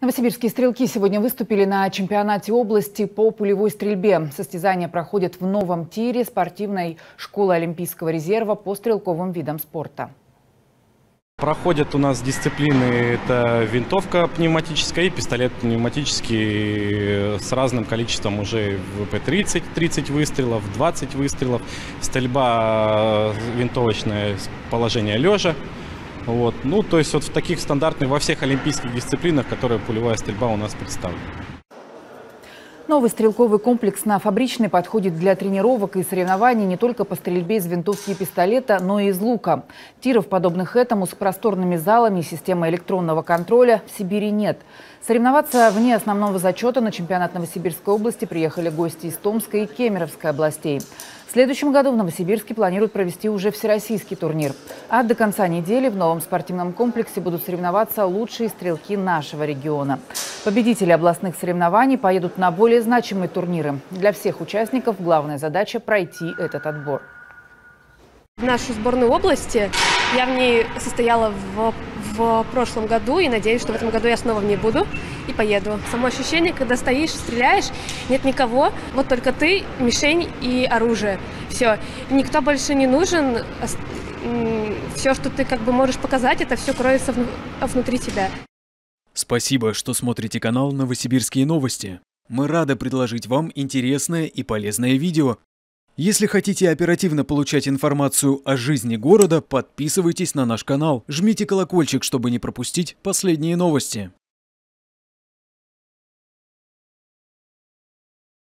Новосибирские стрелки сегодня выступили на чемпионате области по пулевой стрельбе. Состязания проходят в новом тире спортивной школы Олимпийского резерва по стрелковым видам спорта. Проходят у нас дисциплины, это винтовка пневматическая и пистолет пневматический с разным количеством уже ВП-30, 30 выстрелов, 20 выстрелов, стрельба винтовочная с положения лежа. То есть в таких стандартных во всех олимпийских дисциплинах, которые пулевая стрельба у нас представлена. Новый стрелковый комплекс на Фабричной подходит для тренировок и соревнований не только по стрельбе из винтовки и пистолета, но и из лука. Тиров, подобных этому, с просторными залами и системой электронного контроля, в Сибири нет. Соревноваться вне основного зачета на чемпионат Новосибирской области приехали гости из Томской и Кемеровской областей. В следующем году в Новосибирске планируют провести уже всероссийский турнир. А до конца недели в новом спортивном комплексе будут соревноваться лучшие стрелки нашего региона. Победители областных соревнований поедут на более значимые турниры. Для всех участников главная задача – пройти этот отбор. В нашу сборную области я в ней состояла в прошлом году и надеюсь, что в этом году я снова в ней буду и поеду. Само ощущение, когда стоишь, стреляешь, нет никого, вот только ты, мишень и оружие. Все, никто больше не нужен, все, что ты можешь показать, это все кроется внутри тебя. Спасибо, что смотрите канал «Новосибирские новости». Мы рады предложить вам интересное и полезное видео. Если хотите оперативно получать информацию о жизни города, подписывайтесь на наш канал, жмите колокольчик, чтобы не пропустить последние новости.